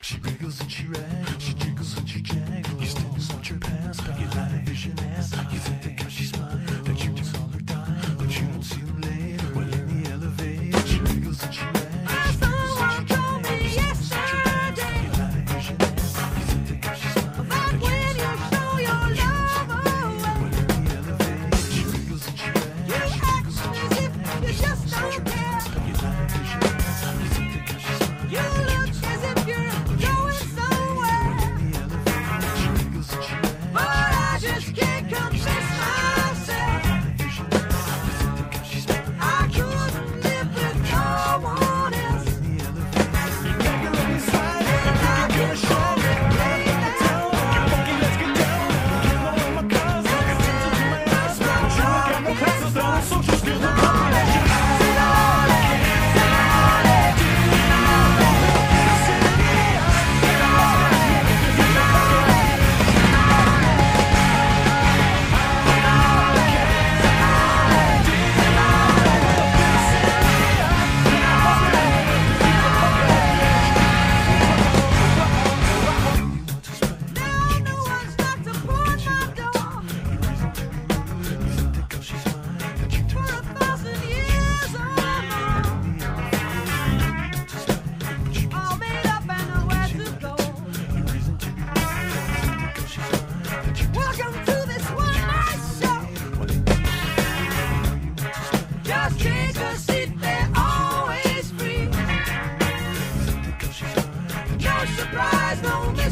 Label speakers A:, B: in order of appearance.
A: She wriggles and she rags, she jiggles and she jaggles. You still watch her pass by, you light a vision ass. You think that cause she smiles, that you do all her time, but you don't see them later. Well, in the elevator, she wriggles and she rags, she jiggles and she jaggles. You still watch her pass by, you light a vision ass. You think that cause she smiles, that you do all her time, but you don't see them later. Well, in the elevator, she wriggles and she rags, she jiggles and she jaggles. You still watch her pass by, you light a vision ass. You think that cause she smiles,
B: You look as if you're going somewhere, but I just can't convince myself I couldn't live with no one else. I can show me surprise, no